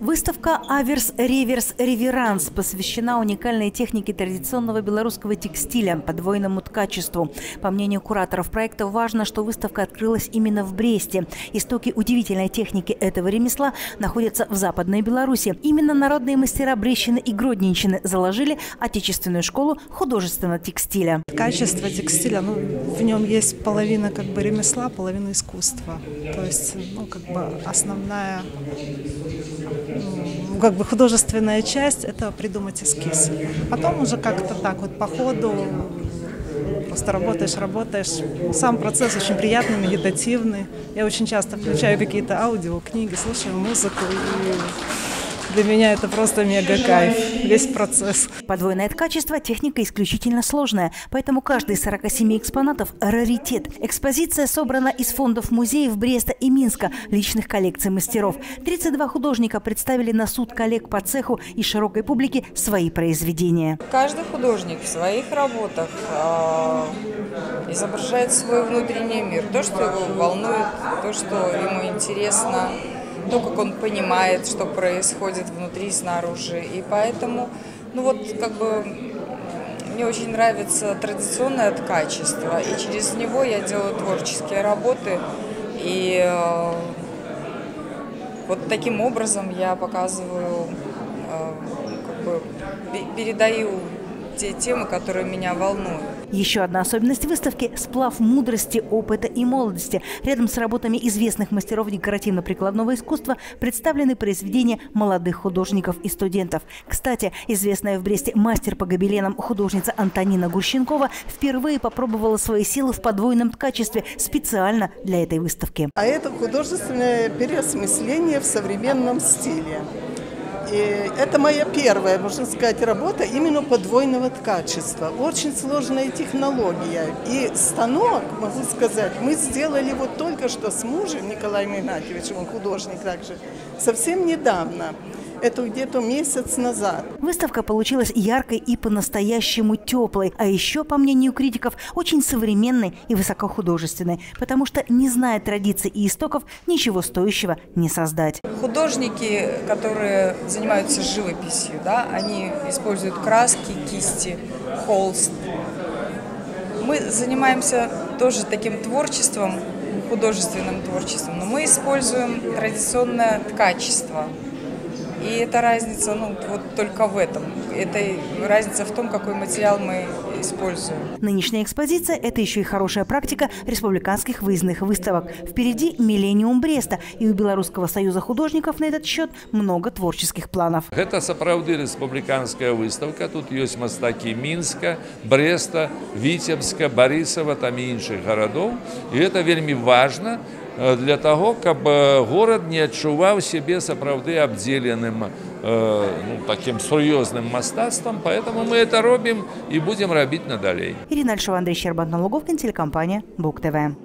Выставка «Аверс, реверс, реверанс» посвящена уникальной технике традиционного белорусского текстиля, подвойному ткачеству. По мнению кураторов проекта, важно, что выставка открылась именно в Бресте. Истоки удивительной техники этого ремесла находятся в Западной Беларуси. Именно народные мастера Брещины и Гродненщины заложили отечественную школу художественного текстиля. Качество текстиля, в нем есть половина ремесла, половина искусства. То есть, основная художественная часть – это придумать эскиз. Потом уже как-то так по ходу просто работаешь. Сам процесс очень приятный, медитативный. Я очень часто включаю какие-то аудиокниги, слушаю музыку, и для меня это просто мега кайф, весь процесс. Подвойное ткачество – техника исключительно сложная, поэтому каждый из 47 экспонатов – раритет. Экспозиция собрана из фондов музеев Бреста и Минска, личных коллекций мастеров. 32 художника представили на суд коллег по цеху и широкой публике свои произведения. Каждый художник в своих работах изображает свой внутренний мир, то, что его волнует, то, что ему интересно, то, как он понимает, что происходит внутри и снаружи. И поэтому, мне очень нравится традиционное ткачество, и через него я делаю творческие работы. И таким образом я показываю, передаю те темы, которые меня волнуют. Еще одна особенность выставки – сплав мудрости, опыта и молодости. Рядом с работами известных мастеров декоративно-прикладного искусства представлены произведения молодых художников и студентов. Кстати, известная в Бресте мастер по гобеленам художница Антонина Гурщенкова впервые попробовала свои силы в подвойном ткачестве специально для этой выставки. А это художественное переосмысление в современном стиле. И это моя первая, можно сказать, работа именно подвойного ткачества. Очень сложная технология. И станок, могу сказать, мы сделали только что с мужем Николаем Игнатьевичем, он художник также, совсем недавно. Это где-то месяц назад. Выставка получилась яркой и по-настоящему теплой, а еще, по мнению критиков, очень современной и высокохудожественной, потому что, не зная традиций и истоков, ничего стоящего не создать. Художники, которые занимаются живописью, они используют краски, кисти, холст. Мы занимаемся тоже таким творчеством, художественным творчеством, но мы используем традиционное ткачество. И эта разница, только в этом. Это разница в том, какой материал мы используем. Нынешняя экспозиция – это еще и хорошая практика республиканских выездных выставок. Впереди «Миллениум Бреста», и у Белорусского союза художников на этот счет много творческих планов. Это сапраўды республиканская выставка. Тут есть мастаки Минска, Бреста, Витебска, Борисова, там и іншых городов. И это вельми важно для того, каб город не адчуваў себе сапраўды абдзеленым таким серьезным мастацтвом, поэтому мы это робим и будем робить надалей. Ирина Альшова, Андрей Щербан, Луговкин, телекомпания Бук ТВ.